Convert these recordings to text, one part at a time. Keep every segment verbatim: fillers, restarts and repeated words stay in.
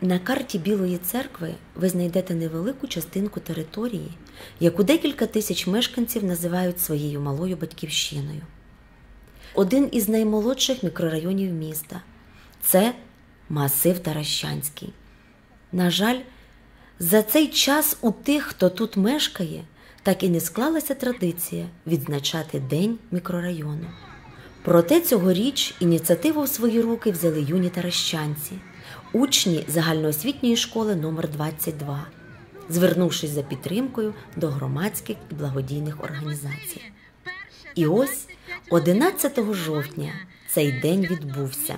На карті Білої церкви ви знайдете невелику частинку території, яку декілька тисяч мешканців називають своєю малою батьківщиною. Один із наймолодших мікрорайонів міста – це масив Таращанський. На жаль, за цей час у тих, хто тут мешкає, так і не склалася традиція відзначати День мікрорайону. Проте цьогоріч ініціативу в свої руки взяли юні таращанці, учні загальноосвітньої школи номер двадцять два, звернувшись за підтримкою до громадських і благодійних організацій. І ось одинадцятого жовтня цей день відбувся.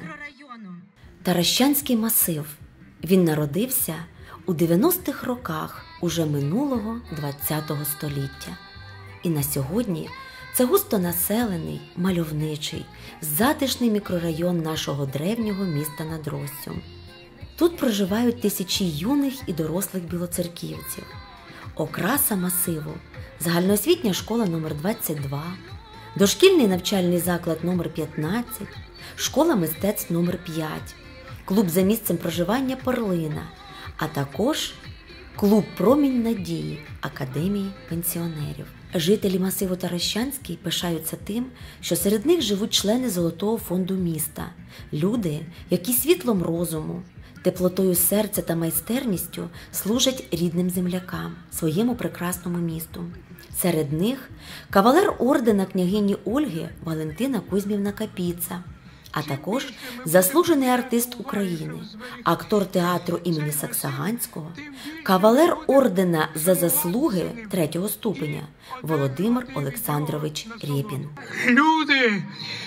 Таращанський масив. Він народився у дев'яностих роках уже минулого ХХ століття. І на сьогодні це густонаселений, мальовничий, затишний мікрорайон нашого древнього міста над Россю. Тут проживають тисячі юних і дорослих білоцерківців. Окраса масиву – загальноосвітня школа номер двадцять два, дошкільний навчальний заклад номер п'ятнадцять, школа мистецтв номер п'ять, клуб за місцем проживання «Перлина», а також клуб «Промінь надії» Академії пенсіонерів. Жителі масиву Таращанський пишаються тим, що серед них живуть члени Золотого фонду міста, люди, які світлом розуму, теплотою серця та майстерністю служать рідним землякам, своєму прекрасному місту. Серед них кавалер ордена княгині Ольги Валентина Кузьмівна Капіца, а також заслужений артист України, актор театру імені Саксаганського, кавалер ордена за заслуги третього ступеня Володимир Олександрович Рєпін. Люди,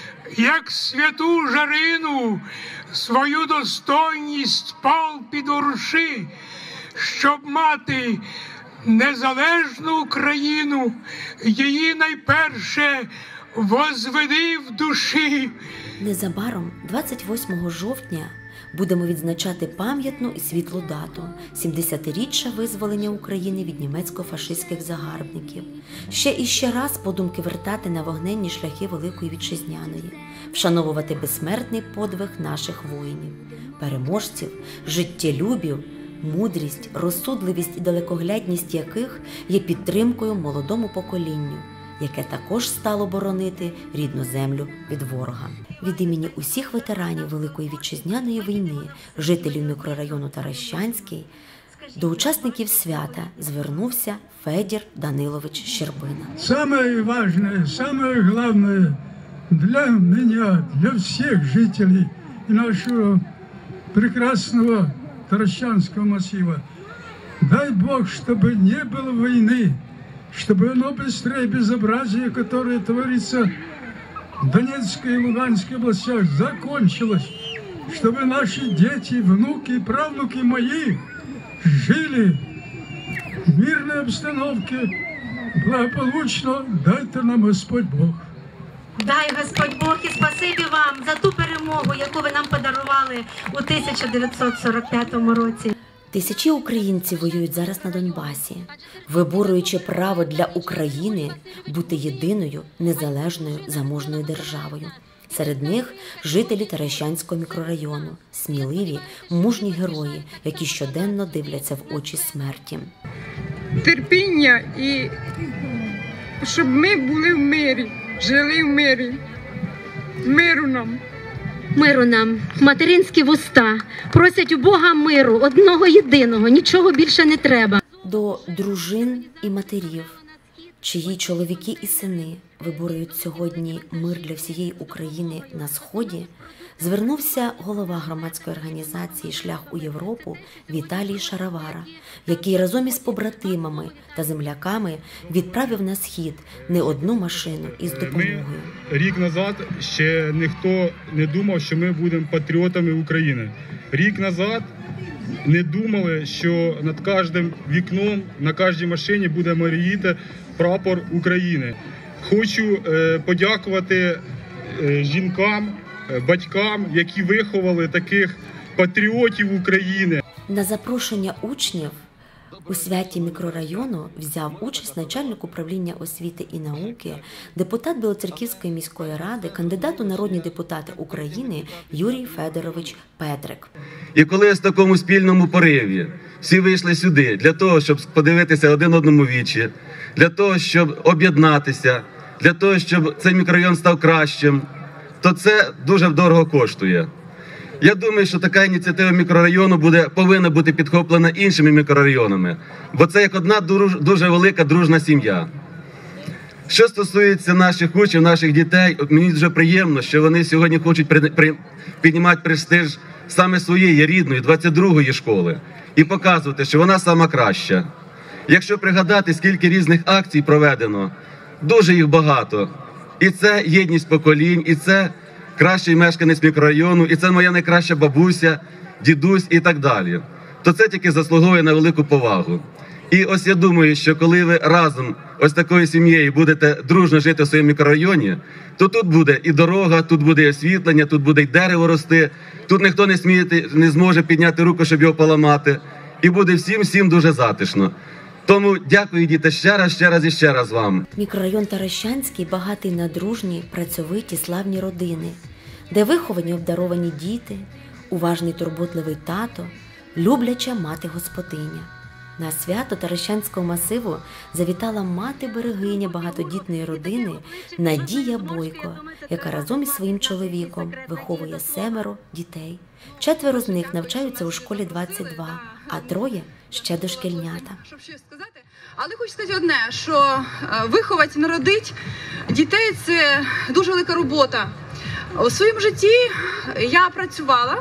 як святу Жарину, свою достойність пал підворуши, щоб мати незалежну Україну, її найперше возведи в душі. Незабаром, двадцять восьмого жовтня, будемо відзначати пам'ятну і світлу дату – сімдесятиріччя визволення України від німецько-фашистських загарбників. Ще і ще раз подумки вертати на вогненні шляхи Великої Вітчизняної, вшановувати безсмертний подвиг наших воїнів, переможців, життєлюбів, мудрість, розсудливість і далекоглядність яких є підтримкою молодому поколінню, яке також стало боронити рідну землю від ворога. Від імені усіх ветеранів Великої Вітчизняної війни, жителів мікрорайону Таращанський, до учасників свята звернувся Федір Данилович Щербина. Самое важное, самое главное для меня, для всех жителей нашего прекрасного Таращанского массива, дай Бог, чтобы не было войны, чтобы оно быстрее безобразие, которое творится в Донецкой и Луганской областях, закончилось, чтобы наши дети, внуки и правнуки мои жили в мирной обстановке, благополучно, дай-то нам Господь Бог. Дай Господь Бог і спасибі вам за ту перемогу, яку ви нам подарували у тисяча дев'ятсот сорок п'ятому році. Тисячі українців воюють зараз на Донбасі, виборюючи право для України бути єдиною, незалежною, заможною державою. Серед них жителі Таращанського мікрорайону, сміливі, мужні герої, які щоденно дивляться в очі смерті. Терпіння і щоб ми були в мирі, жили в мирі. Миру нам. Миру нам, материнські вуста, просять у Бога миру, одного єдиного, нічого більше не треба. До дружин і матерів, чиї чоловіки і сини виборюють сьогодні мир для всієї України на Сході, звернувся голова громадської організації «Шлях у Європу» Віталій Шаровара, який разом із побратимами та земляками відправив на Схід не одну машину із допомогою. Ми рік назад ще ніхто не думав, що ми будемо патріотами України. Рік назад не думали, що над кожним вікном, на кожній машині буде майоріти прапор України. Хочу е, подякувати е, жінкам, батькам, які виховали таких патріотів України. На запрошення учнів У святі мікрорайону взяв участь начальник управління освіти і науки, депутат Білоцерківської міської ради, кандидат у народні депутати України Юрій Федорович Петрик. І коли в такому спільному пориві всі вийшли сюди для того, щоб подивитися один одному в вічі, для того, щоб об'єднатися, для того, щоб цей мікрорайон став кращим, то це дуже дорого коштує. Я думаю, що така ініціатива мікрорайону буде, повинна бути підхоплена іншими мікрорайонами, бо це як одна дуже велика дружна сім'я. Що стосується наших учнів, наших дітей, от мені дуже приємно, що вони сьогодні хочуть при, при, піднімати престиж саме своєї рідної, двадцять другої школи і показувати, що вона сама краща. Якщо пригадати, скільки різних акцій проведено, дуже їх багато. І це єдність поколінь, і це кращий мешканець мікрорайону, і це моя найкраща бабуся, дідусь і так далі. То це тільки заслуговує на велику повагу. І ось я думаю, що коли ви разом ось такою сім'єю будете дружно жити в своєму мікрорайоні, то тут буде і дорога, тут буде і освітлення, тут буде і дерево рости, тут ніхто не, сміє, не зможе підняти руку, щоб його поламати. І буде всім-всім дуже затишно. Тому дякую, діти, ще раз, ще раз і ще раз вам. Мікрорайон Таращанський багатий на дружні, працьовиті, славні родини, де виховані обдаровані діти, уважний турботливий тато, любляча мати-господиня. На свято Таращанського масиву завітала мати-берегиня багатодітної родини Надія Бойко, яка разом із своїм чоловіком виховує семеро дітей. Четверо з них навчаються у школі двадцять два, а троє – ще дошкільнята. Щоб щось сказати, але хочу сказати одне, що виховати, народити дітей – це дуже велика робота. У своєму житті я працювала,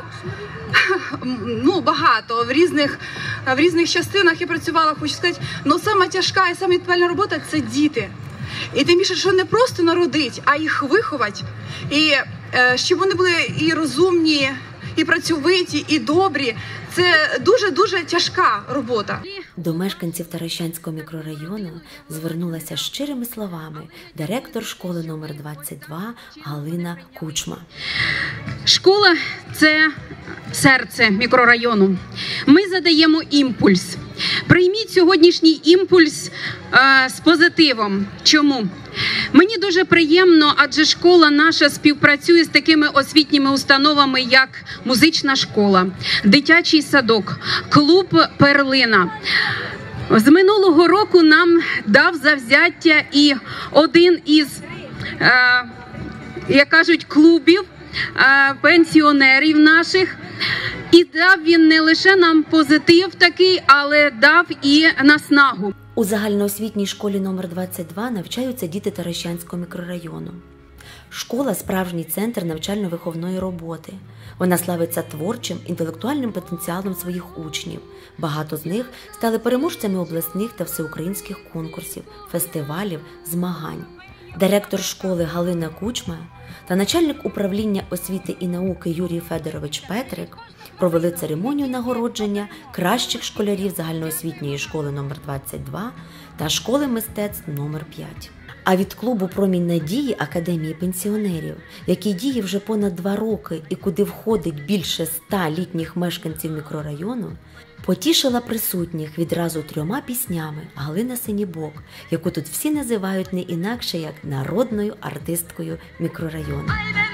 ну, багато, в різних, в різних частинах я працювала, хочу сказати, але сама тяжка і сама відповідальна робота – це діти. І тим більше, що не просто народити, а їх виховати, і щоб вони були і розумні, і працьовиті, і добрі. Це дуже-дуже тяжка робота. До мешканців Таращанського мікрорайону звернулася щирими словами директор школи номер двадцять два Галина Кучма. Школа – це серце мікрорайону. Ми задаємо імпульс. Прийміть сьогоднішній імпульс е, з позитивом. Чому? Мені дуже приємно, адже школа наша співпрацює з такими освітніми установами, як музична школа, дитячий садок, клуб «Перлина». З минулого року нам дав завзяття і один із, е, як кажуть, клубів е, пенсіонерів наших. І дав він не лише нам позитив такий, але дав і наснагу. У загальноосвітній школі номер двадцять два навчаються діти Таращанського мікрорайону. Школа – справжній центр навчально-виховної роботи. Вона славиться творчим, інтелектуальним потенціалом своїх учнів. Багато з них стали переможцями обласних та всеукраїнських конкурсів, фестивалів, змагань. Директор школи Галина Кучма та начальник управління освіти і науки Юрій Федорович Петрик провели церемонію нагородження кращих школярів загальноосвітньої школи номер двадцять два та школи мистецтв номер п'ять. А від клубу «Промінь надії» Академії пенсіонерів, який діє вже понад два роки і куди входить більше ста літніх мешканців мікрорайону, потішила присутніх відразу трьома піснями Галина Синібок, яку тут всі називають не інакше, як народною артисткою мікрорайону.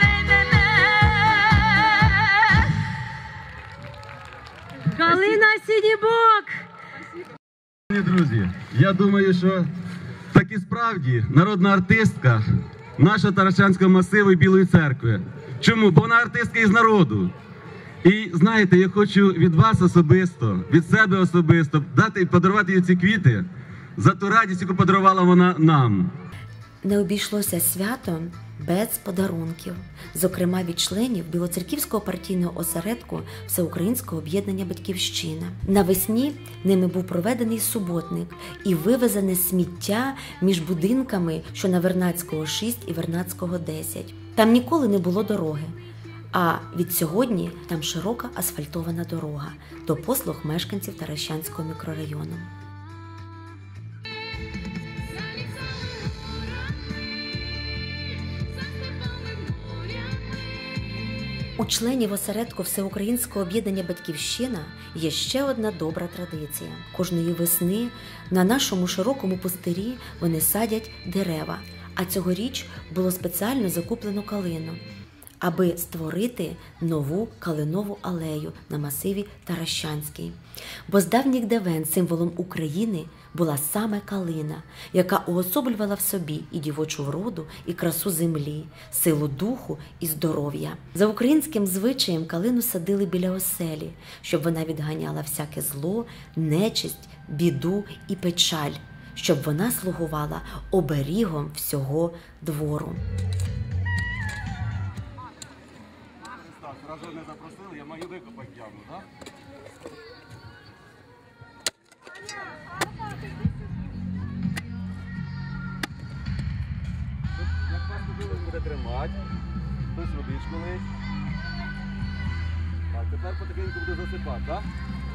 Галина Синібок! Друзі, я думаю, що так і справді народна артистка нашого Таращанського масиву і Білої церкви. Чому? Бо вона артистка із народу. І знаєте, я хочу від вас особисто, від себе особисто дати і подарувати їй ці квіти за ту радість, яку подарувала вона нам. Не обійшлося свято без подарунків, зокрема від членів Білоцерківського партійного осередку Всеукраїнського об'єднання «Батьківщина». Навесні ними був проведений суботник і вивезене сміття між будинками, що на Вернадського шість і Вернадського десять. Там ніколи не було дороги. А від сьогодні там широка асфальтована дорога до послуг мешканців Таращанського мікрорайону. У членів осередку Всеукраїнського об'єднання «Батьківщина» є ще одна добра традиція. Кожної весни на нашому широкому пустирі вони садять дерева, а цьогоріч було спеціально закуплено калину, аби створити нову калинову алею на масиві Таращанський. Бо з давніх давен символом України була саме калина, яка уособлювала в собі і дівочу вроду, і красу землі, силу духу і здоров'я. За українським звичаєм калину садили біля оселі, щоб вона відганяла всяке зло, нечисть, біду і печаль, щоб вона слугувала оберігом всього двору. Разом не запросили, я маю викопати яму, так? Як вас туди буде тримати, хтось водичку лить. Так, тепер потихеньку буде засипати, так?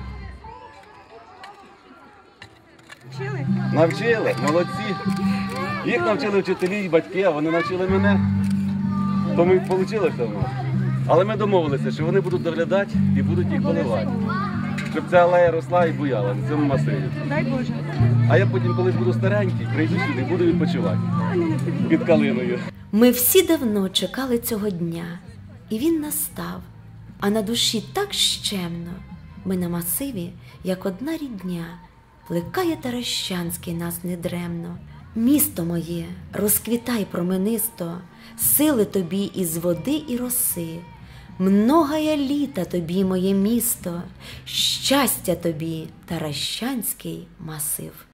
Вчили? Навчили, молодці. Їх навчили вчителі і батьки, а вони навчили мене. Тому і вийшло все в нас. Але ми домовилися, що вони будуть доглядати і будуть їх поливати. Щоб ця алея росла і буяла на цьому масиві. Дай Боже. А я потім, колись буду старенький, прийду сюди і буду відпочивати під калиною. Ми всі давно чекали цього дня, і він настав, а на душі так щемно. Ми на масиві, як одна рідня, плекає Таращанський нас недремно. Місто моє, розквітай променисто, сили тобі із води і роси, многая літа тобі, моє місто, щастя тобі, Таращанський масив.